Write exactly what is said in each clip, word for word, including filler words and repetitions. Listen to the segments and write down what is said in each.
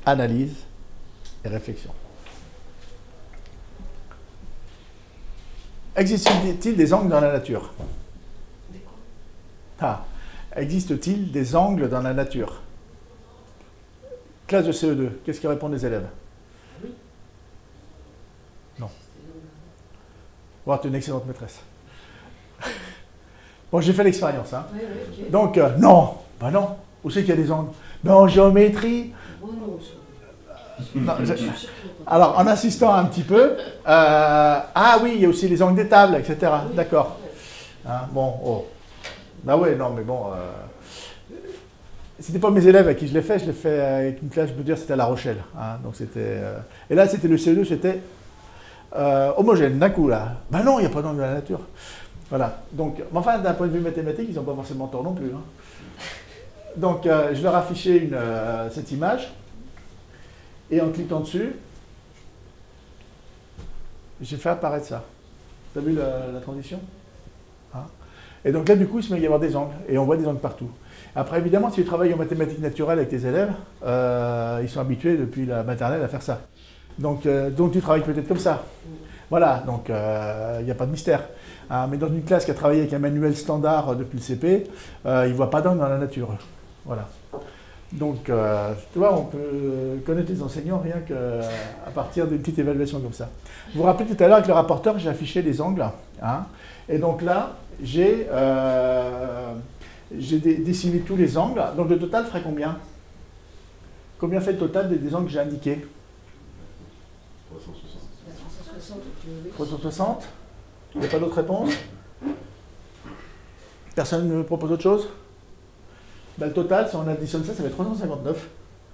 analyse et réflexion. Existe-t-il des angles dans la nature? Ah, existe-t-il des angles dans la nature? Classe de C E deux, qu'est-ce que répondent les élèves? Oui. Non. Bon, tu es une excellente maîtresse. Bon, j'ai fait l'expérience. Hein. Oui, oui, okay. Donc, euh, non. Ben non. Où c'est qu'il y a des angles? Ben en géométrie. Oh non, non, je... Alors, en insistant un petit peu, euh, ah oui, il y a aussi les angles des tables, et cetera. Oui. D'accord. Hein, bon, oh. Ben oui, non, mais bon... Euh... C'était pas mes élèves à qui je l'ai fait, je l'ai fait avec une classe, je peux dire, c'était à La Rochelle. Hein, donc c'était, euh... Et là, c'était le C E deux, c'était euh, homogène, d'un coup, là. Ben non, il n'y a pas d'angle dans la nature. Voilà. Donc, mais enfin, d'un point de vue mathématique, ils n'ont pas forcément tort non plus. Hein. Donc, euh, je leur ai affiché une, euh, cette image, et en cliquant dessus, j'ai fait apparaître ça. Tu as vu la, la transition? Hein? Et donc là, du coup, il se met à y avoir des angles, et on voit des angles partout. Après, évidemment, si tu travailles en mathématiques naturelles avec tes élèves, euh, ils sont habitués depuis la maternelle à faire ça. Donc, euh, donc tu travailles peut-être comme ça. Voilà, donc il euh, n'y a pas de mystère. Hein, mais dans une classe qui a travaillé avec un manuel standard depuis le C P, euh, il ne voit pas d'angle dans la nature. Voilà. Donc, euh, tu vois, on peut connaître les enseignants rien qu'à partir d'une petite évaluation comme ça. Vous vous rappelez tout à l'heure avec le rapporteur, j'ai affiché les angles. Hein, et donc là, j'ai... Euh, J'ai dessiné tous les angles, donc le total ferait combien? Combien fait le total des, des angles que j'ai indiqués? trois cent soixante. trois cent soixante. Il n'y a pas d'autre réponse? Personne ne me propose autre chose? Ben, le total, si on additionne ça, ça fait trois cent cinquante-neuf.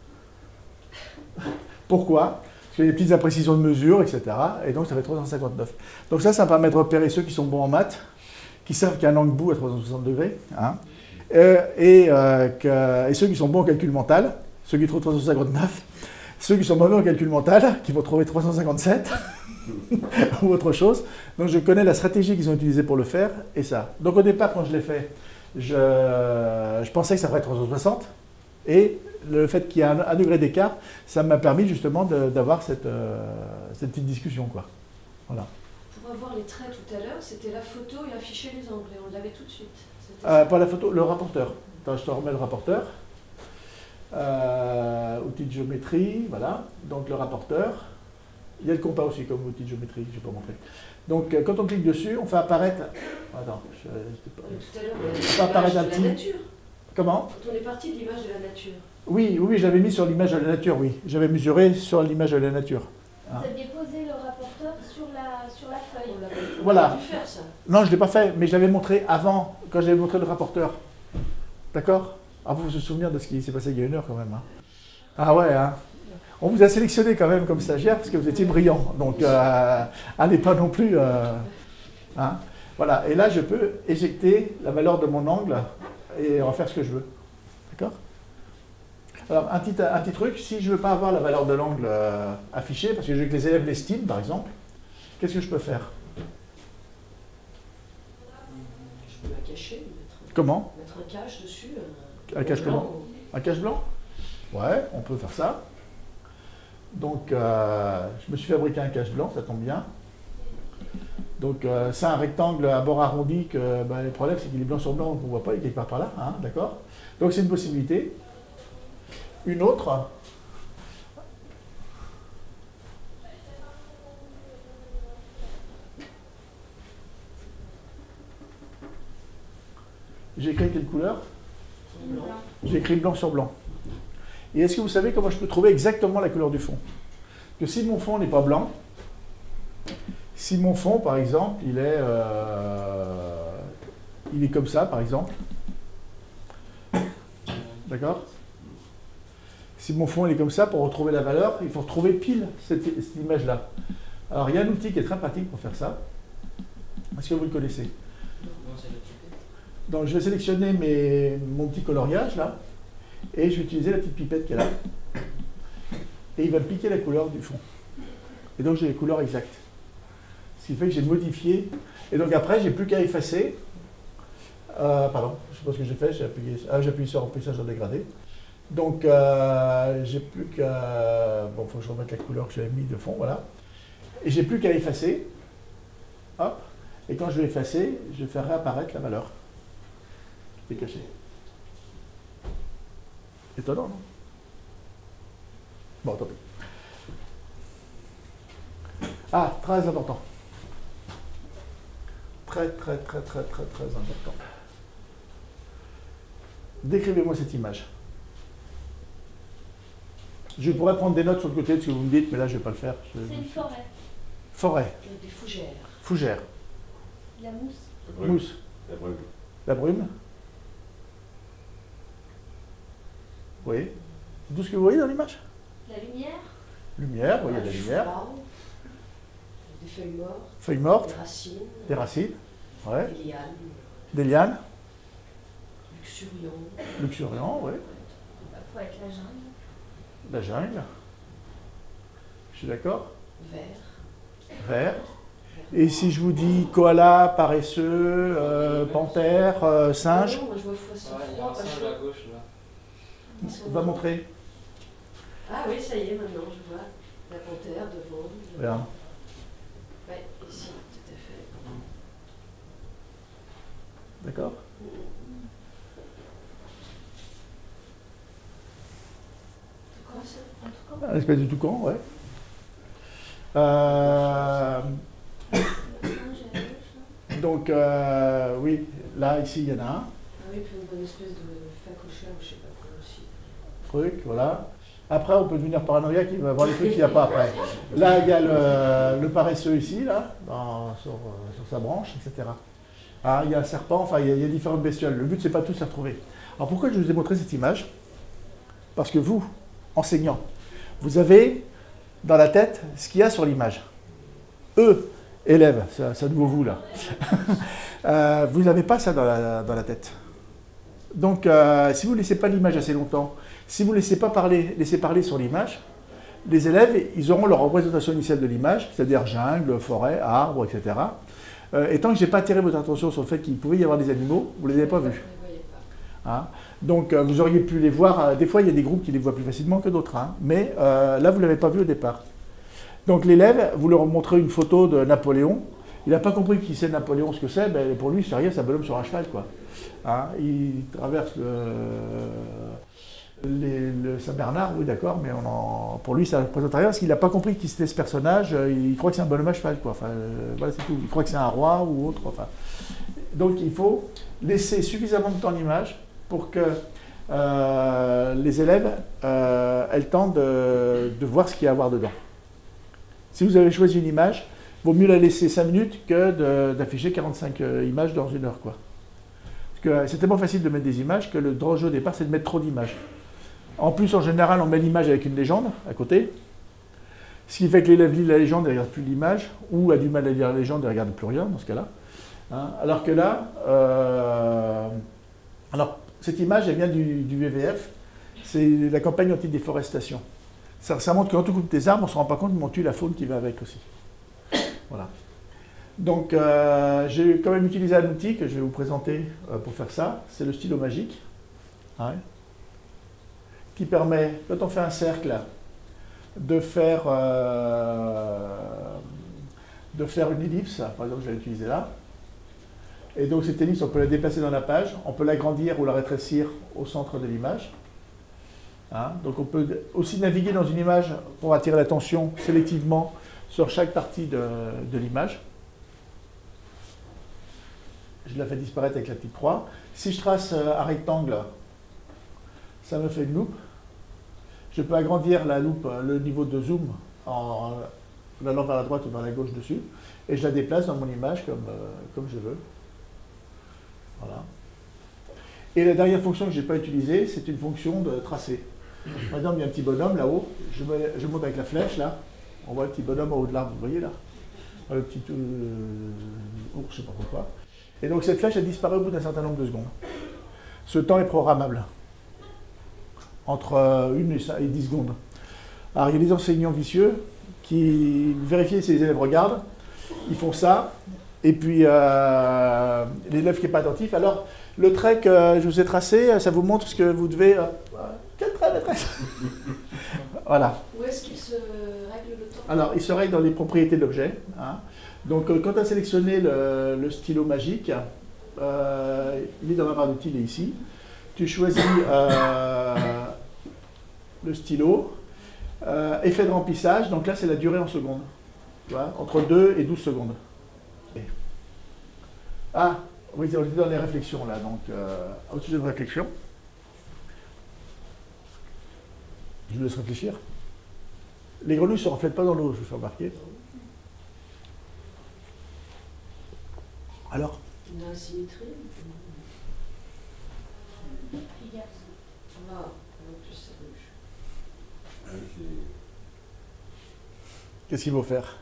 Pourquoi? Parce qu'il y a des petites imprécisions de mesure, et cetera. Et donc ça fait trois cent cinquante-neuf. Donc ça, ça me permet de repérer ceux qui sont bons en maths, qui savent qu'il y a un angle bout à trois cent soixante degrés. Hein. Euh, et, euh, que, et ceux qui sont bons en calcul mental, ceux qui trouvent trois cent cinquante-neuf, ceux qui sont mauvais en calcul mental, qui vont trouver trois cent cinquante-sept, ou autre chose. Donc je connais la stratégie qu'ils ont utilisée pour le faire, et ça. Donc au départ, quand je l'ai fait, je, je pensais que ça ferait trois cent soixante, et le fait qu'il y ait un, un degré d'écart, ça m'a permis justement d'avoir cette, euh, cette petite discussion, quoi. Voilà. Pour avoir les traits tout à l'heure, c'était la photo et afficher les angles, et on l'avait tout de suite. Euh, pas la photo, le rapporteur. Attends, je te remets le rapporteur. Euh, outil de géométrie, voilà. Donc le rapporteur. Il y a le compas aussi comme outil de géométrie, je ne vais pas montrer. Donc euh, quand on clique dessus, on fait apparaître... Attends, je, je pas... Tout à l'heure, on fait apparaître un petit... nature. Comment? Quand on est parti de l'image de la nature. Oui, oui, je l'avais mis sur l'image de la nature, oui. J'avais mesuré sur l'image de la nature. Vous hein. aviez posé le rapporteur sur la, sur la feuille. On voilà. pu faire, ça. Non, je ne l'ai pas fait, mais je l'avais montré avant, quand j'avais montré le rapporteur. D'accord? Ah, vous vous souvenez de ce qui s'est passé il y a une heure quand même. Hein. Ah ouais, hein. On vous a sélectionné quand même comme stagiaire parce que vous étiez brillant. Donc, euh, allez pas non plus... Euh, hein. Voilà, et là, je peux éjecter la valeur de mon angle et en faire ce que je veux. D'accord? Alors, un petit, un petit truc, si je ne veux pas avoir la valeur de l'angle euh, affichée, parce que je veux que les élèves l'estiment, par exemple, qu'est-ce que je peux faire? Je peux la cacher. Mettre, comment? Mettre un cache dessus. Un, un cache comment? Un cache blanc? Ouais, on peut faire ça. Donc, euh, je me suis fabriqué un cache blanc, ça tombe bien. Donc, euh, c'est un rectangle à bord arrondi que ben, le problème, c'est qu'il est blanc sur blanc, donc on ne voit pas, il est quelque part par là, hein, d'accord? Donc, c'est une possibilité. Une autre, j'ai écrit quelle couleur? J'ai écrit blanc sur blanc. Et est-ce que vous savez comment je peux trouver exactement la couleur du fond? Que si mon fond n'est pas blanc, si mon fond, par exemple, il est, euh, il est comme ça, par exemple, d'accord? Si mon fond il est comme ça, pour retrouver la valeur, il faut retrouver pile cette, cette image-là. Alors, il y a un outil qui est très pratique pour faire ça. Est-ce que vous le connaissez? Donc, je vais sélectionner mes, mon petit coloriage, là, et je vais utiliser la petite pipette qui est là. Et il va me piquer la couleur du fond. Et donc, j'ai les couleurs exactes. Ce qui fait que j'ai modifié. Et donc, après, j'ai plus qu'à effacer. Euh, pardon, je ne sais pas ce que j'ai fait. J'ai appuyé, ah, j'ai appuyé sur remplissage en dégradé. Donc, euh, j'ai plus qu'à... Bon, il faut que je remette la couleur que j'avais mis de fond, voilà. Et j'ai plus qu'à effacer. Hop. Et quand je vais effacer, je vais faire réapparaître la valeur qui est cachée. Étonnant, non? Bon, tant pis. Ah, très important. Très, très, très, très, très, très important. Décrivez-moi cette image. Je pourrais prendre des notes sur le côté de ce que vous me dites, mais là, je ne vais pas le faire. Je... C'est une forêt. Forêt. Il y a des fougères. Fougère. La mousse. La brume. Mousse. La brume. La brume. Oui. C'est tout ce que vous voyez dans l'image? La lumière. Lumière, oui, il y a de la Du lumière. froid, des feuilles mortes, Feuilles mortes, des racines, des racines, ouais. des lianes, Des lianes, luxuriants. luxuriants, oui. Ça pourrait être la jungle. La jungle. Je suis d'accord. Vert. Vert. Et si je vous dis koala, paresseux, euh, panthère, euh, singe, Non, moi je vois poisson Ouais, il y a froid, un pas singe chaud. à gauche là. on va montrer. Ah oui, ça y est, maintenant je vois la panthère devant. Regarde. Ouais, ici, tout à fait. D'accord. C'est quoi ça? En tout cas, Un espèce de toucan, ouais. Euh, le singe à gauche, là. donc, euh, oui, là, ici, il y en a un. Ah oui, puis on voit une espèce de facochère, je sais pas quoi aussi. Truc, voilà. Après, on peut devenir paranoïaque, il va voir les trucs qu'il n'y a pas après. Là, il y a le, le paresseux ici, là, dans- sur, euh, sur sa branche, et cetera. Ah, il y a un serpent, enfin, il y a, il y a différentes bestioles. Le but, c'est pas tous à retrouver. Alors, pourquoi je vous ai montré cette image? Parce que vous, enseignants, vous avez dans la tête ce qu'il y a sur l'image. Eux, élèves, c'est c'est à nouveau vous, là. Euh, vous n'avez pas ça dans la, dans la tête. Donc, euh, si vous ne laissez pas l'image assez longtemps, si vous ne laissez pas parler, laissez parler sur l'image, les élèves, ils auront leur représentation initiale de l'image, c'est-à-dire jungle, forêt, arbre, et cetera. Euh, et tant que je n'ai pas attiré votre attention sur le fait qu'il pouvait y avoir des animaux, vous ne les avez pas vus. Je ne voyais pas. Hein. Donc, euh, vous auriez pu les voir. Euh, des fois, il y a des groupes qui les voient plus facilement que d'autres. Hein. Mais euh, là, vous ne l'avez pas vu au départ. Donc, l'élève, vous leur montrez une photo de Napoléon. Il n'a pas compris qui c'est Napoléon, ce que c'est. Ben, pour lui, c'est rien, c'est un bonhomme sur un cheval, quoi. Hein. Il traverse le, les- le Saint-Bernard, oui, d'accord, mais on en, pour lui, ça ne représente rien parce qu'il n'a pas compris qui c'était ce personnage. Il croit que c'est un bonhomme à cheval, quoi. Enfin, euh, voilà, c'est tout. Il croit que c'est un roi ou autre. Enfin. Donc, il faut laisser suffisamment de temps l'image pour que euh, les élèves euh, aient le temps de, de voir ce qu'il y a à voir dedans. Si vous avez choisi une image, il vaut mieux la laisser cinq minutes que de- d'afficher quarante-cinq euh, images dans une heure, quoi. Parce que c'est tellement facile de mettre des images que le danger au départ, c'est de mettre trop d'images. En plus, en général, on met l'image avec une légende à côté, ce qui fait que l'élève lit la légende et ne regarde plus l'image, ou a du mal à lire la légende et ne regarde plus rien, dans ce cas-là. Hein, alors que là, euh, alors, cette image, elle vient du, du W W F, c'est la campagne anti-déforestation. Ça, ça montre que quand on coupe des arbres, on ne se rend pas compte, mais on tue la faune qui va avec aussi. Voilà. Donc, euh, j'ai quand même utilisé un outil que je vais vous présenter euh, pour faire ça. C'est le stylo magique, hein, qui permet, quand on fait un cercle, de faire, euh, de faire une ellipse. Par exemple, je vais l'utiliser là. Et donc, cette ellipse, on peut la déplacer dans la page, on peut l'agrandir ou la rétrécir au centre de l'image. Hein, donc, on peut aussi naviguer dans une image pour attirer l'attention sélectivement sur chaque partie de, de l'image. Je la fais disparaître avec la petite croix. Si je trace un rectangle, ça me fait une loupe. Je peux agrandir la loupe, le niveau de zoom, en allant vers la droite ou vers la gauche dessus. Et je la déplace dans mon image comme, euh, comme je veux. Voilà. Et la dernière fonction que je n'ai pas utilisée, c'est une fonction de tracé. Par exemple, il y a un petit bonhomme là-haut. Je, mets- je monte avec la flèche, là. On voit le petit bonhomme en haut de l'arbre, vous voyez là? Le petit euh, ours, je ne sais pas pourquoi. Et donc cette flèche, elle disparaît au bout d'un certain nombre de secondes. Ce temps est programmable. Entre euh, une et dix secondes. Alors il y a des enseignants vicieux qui vérifient si les élèves regardent. Ils font ça. Et puis euh, l'élève qui n'est pas attentif. Alors le trait que je vous ai tracé, ça vous montre ce que vous devez... Euh, quel trait maîtresse. Voilà. Où est-ce qu'il se règle le temps? Alors, il se règle dans les propriétés de l'objet. Hein. Donc, euh, quand tu as sélectionné le, le stylo magique, euh, il est dans ma barre d'outils, il est ici. Tu choisis euh, le stylo. Euh, effet de remplissage, donc là, c'est la durée en secondes. Tu vois, entre deux et douze secondes. Ah, oui, on était dans les réflexions, là. Donc, euh, au sujet de réflexion. Je vous laisse réfléchir. Les grenouilles ne se reflètent pas dans l'eau, je vous fais remarquer. Alors? Une asymétrie. Regarde. Ah, en plus c'est rouge. Ah, c'est- Qu'est-ce qu'il faut faire?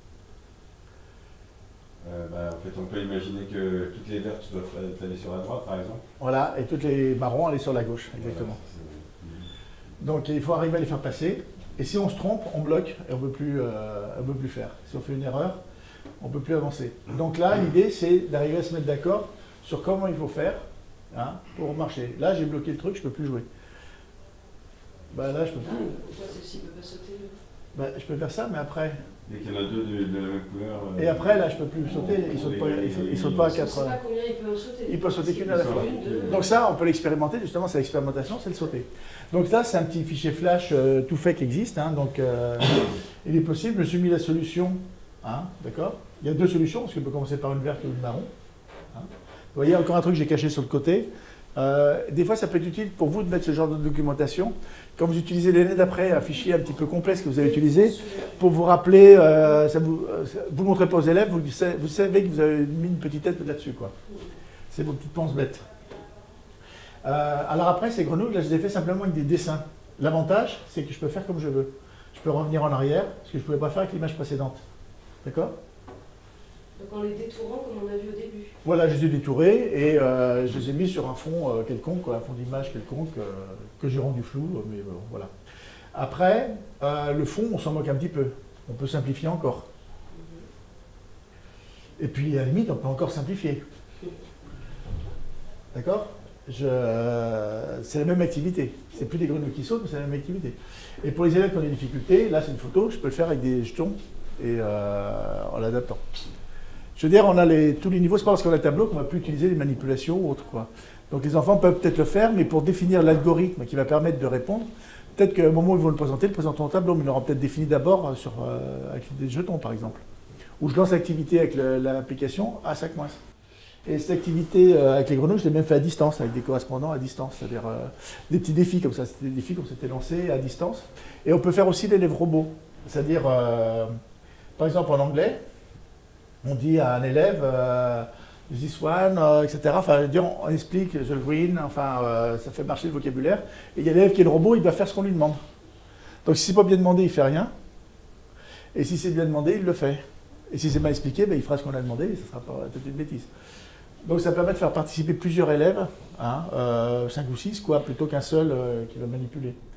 Euh, bah, en fait, on peut imaginer que toutes les vertes doivent aller sur la droite, par exemple. Voilà, et toutes les marrons, aller sur la gauche, exactement. Voilà, c'est- Donc, il faut arriver à les faire passer. Et si on se trompe, on bloque et on ne peut plus, euh, on peut plus faire. Si on fait une erreur, on ne peut plus avancer. Donc là, l'idée, c'est d'arriver à se mettre d'accord sur comment il faut faire hein, pour marcher. Là, j'ai bloqué le truc, je ne peux plus jouer. Bah, là, je peux Ah, plus. pourquoi celle-ci ne peut pas sauter? Bah, je peux faire ça, mais après. Dès qu'il y en a deux de, de la même couleur. euh, Et après, là, je ne peux plus sauter. Il ne saute pas, il saute- il saute pas à Je ne quatre. sais pas combien il peut en sauter. Il peut sauter qu'une à la fois. Une, deux. Donc ça, on peut l'expérimenter, justement, c'est l'expérimentation, c'est le sauter. Donc ça, c'est un petit fichier flash euh, tout fait qui existe. Hein, donc euh, il est possible, je me suis mis la solution, hein, d'accord? Il y a deux solutions, parce qu'on peut commencer par une verte ou une marron. Hein. Vous voyez, encore un truc que j'ai caché sur le côté. Euh, des fois, ça peut être utile pour vous de mettre ce genre de documentation. Quand vous utilisez l'année d'après, un fichier un petit peu complexe que vous avez utilisé, pour vous rappeler, euh, ça vous ne montrez pas aux élèves, vous, vous savez que vous avez mis une petite tête là-dessus, quoi. C'est vos petites penses bêtes. Euh, alors après, ces grenouilles, là, je les ai fait simplement avec des dessins. L'avantage, c'est que je peux faire comme je veux. Je peux revenir en arrière, ce que je ne pouvais pas faire avec l'image précédente. D'accord? Donc en les détourant comme on a vu au début. Voilà, je les ai détourés et euh, je les ai mis sur un fond euh, quelconque, quoi, un fond d'image quelconque, euh, que j'ai rendu flou, euh, mais bon, voilà. Après, euh, le fond, on s'en moque un petit peu. On peut simplifier encore. Et puis, à la limite, on peut encore simplifier. D'accord? Je, euh, c'est la même activité. C'est plus des grenouilles qui sautent, mais c'est la même activité. Et pour les élèves qui ont des difficultés, là, c'est une photo, je peux le faire avec des jetons et euh, en l'adaptant. Je veux dire, on a les, tous les niveaux, c'est pas parce qu'on a le tableau qu'on va plus utiliser les manipulations ou autre, quoi. Donc les enfants peuvent peut-être le faire, mais pour définir l'algorithme qui va permettre de répondre, peut-être qu'au moment où ils vont le présenter, le présenteront au tableau, mais ils l'auront peut-être défini d'abord sur, euh, avec des jetons, par exemple. Ou je lance l'activité avec l'application, ah, ça coince. Et cette activité euh, avec les grenouilles, je l'ai même fait à distance, avec des correspondants à distance, c'est-à-dire euh, des petits défis comme ça, c'était des défis qu'on s'était lancés à distance. Et on peut faire aussi l'élève robot, c'est-à-dire, euh, par exemple en anglais, on dit à un élève, euh, this one, euh, et cetera. Enfin, on, on explique the green, enfin, euh, ça fait marcher le vocabulaire. Et il y a l'élève qui est le robot, il doit faire ce qu'on lui demande. Donc si c'est pas bien demandé, il fait rien. Et si c'est bien demandé, il le fait. Et si c'est mal expliqué, ben, il fera ce qu'on a demandé, et ça sera peut-être une bêtise. Donc ça permet de faire participer plusieurs élèves, hein, euh, cinq ou six, quoi, plutôt qu'un seul euh, qui va manipuler.